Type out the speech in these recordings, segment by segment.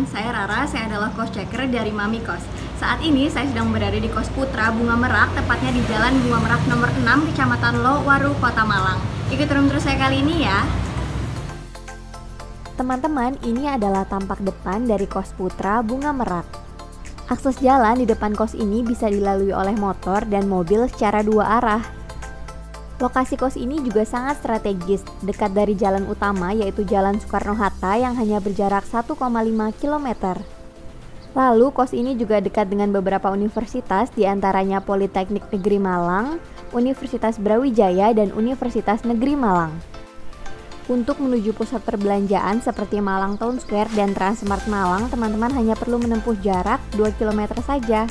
teman-teman, saya Rara, saya adalah kos checker dari Mami Kos. Saat ini saya sedang berada di Kos Putra Bunga Merak, tepatnya di Jalan Bunga Merak nomor 6, Kecamatan Lowaru, Kota Malang. Ikut room tour saya kali ini ya. Teman-teman, ini adalah tampak depan dari Kos Putra Bunga Merak. Akses jalan di depan kos ini bisa dilalui oleh motor dan mobil secara dua arah. Lokasi kos ini juga sangat strategis, dekat dari jalan utama yaitu Jalan Soekarno-Hatta yang hanya berjarak 1,5 km. Lalu kos ini juga dekat dengan beberapa universitas, diantaranya Politeknik Negeri Malang, Universitas Brawijaya, dan Universitas Negeri Malang. Untuk menuju pusat perbelanjaan seperti Malang Town Square dan Transmart Malang, teman-teman hanya perlu menempuh jarak 2 km saja.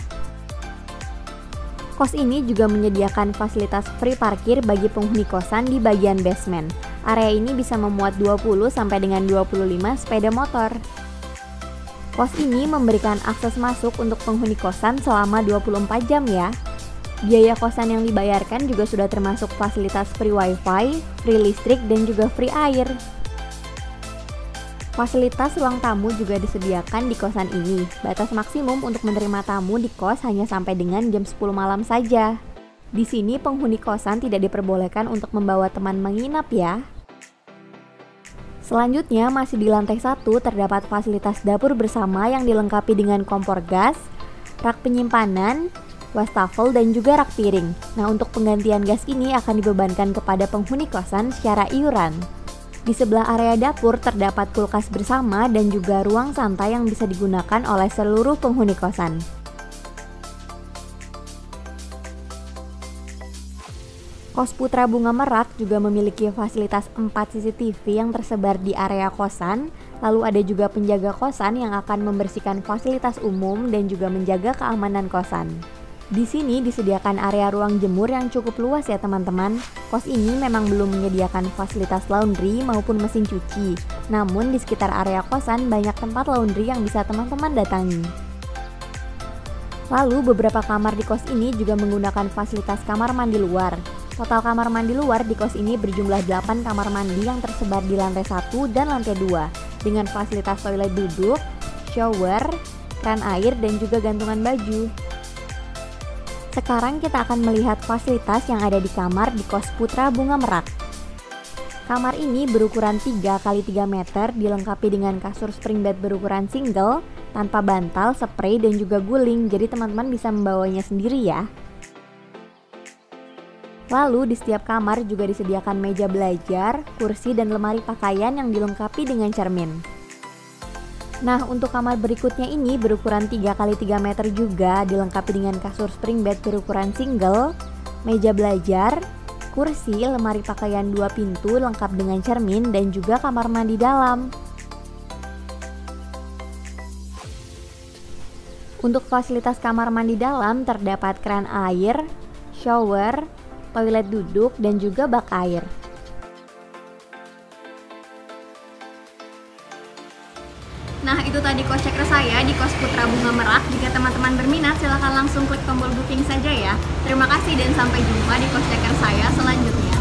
Kos ini juga menyediakan fasilitas free parkir bagi penghuni kosan di bagian basement. Area ini bisa memuat 20 sampai dengan 25 sepeda motor. Kos ini memberikan akses masuk untuk penghuni kosan selama 24 jam ya. Biaya kosan yang dibayarkan juga sudah termasuk fasilitas free wifi, free listrik, dan juga free air. Fasilitas ruang tamu juga disediakan di kosan ini. Batas maksimum untuk menerima tamu di kos hanya sampai dengan jam 10 malam saja. Di sini penghuni kosan tidak diperbolehkan untuk membawa teman menginap ya. Selanjutnya masih di lantai 1 terdapat fasilitas dapur bersama yang dilengkapi dengan kompor gas, rak penyimpanan, wastafel, dan juga rak piring. Nah, untuk penggantian gas ini akan dibebankan kepada penghuni kosan secara iuran. Di sebelah area dapur terdapat kulkas bersama dan juga ruang santai yang bisa digunakan oleh seluruh penghuni kosan. Kos Putra Bunga Merak juga memiliki fasilitas 4 CCTV yang tersebar di area kosan, lalu ada juga penjaga kosan yang akan membersihkan fasilitas umum dan juga menjaga keamanan kosan. Di sini disediakan area ruang jemur yang cukup luas ya teman-teman. Kos ini memang belum menyediakan fasilitas laundry maupun mesin cuci. Namun di sekitar area kosan banyak tempat laundry yang bisa teman-teman datangi. Lalu beberapa kamar di kos ini juga menggunakan fasilitas kamar mandi luar. Total kamar mandi luar di kos ini berjumlah 8 kamar mandi yang tersebar di lantai 1 dan lantai 2 dengan fasilitas toilet duduk, shower, keran air, dan juga gantungan baju. Sekarang kita akan melihat fasilitas yang ada di kamar di Kos Putra Bunga Merak. Kamar ini berukuran 3 x 3 meter, dilengkapi dengan kasur spring bed berukuran single, tanpa bantal, spray, dan juga guling, jadi teman-teman bisa membawanya sendiri ya. Lalu di setiap kamar juga disediakan meja belajar, kursi, dan lemari pakaian yang dilengkapi dengan cermin. Nah, untuk kamar berikutnya ini berukuran 3 x 3 meter juga, dilengkapi dengan kasur spring bed berukuran single, meja belajar, kursi, lemari pakaian 2 pintu lengkap dengan cermin, dan juga kamar mandi dalam. Untuk fasilitas kamar mandi dalam terdapat keran air, shower, toilet duduk, dan juga bak air. Nah, itu tadi kos checker saya di Kos Putra Bunga Merak. Jika teman-teman berminat, silahkan langsung klik tombol booking saja ya. Terima kasih dan sampai jumpa di kos checker saya selanjutnya.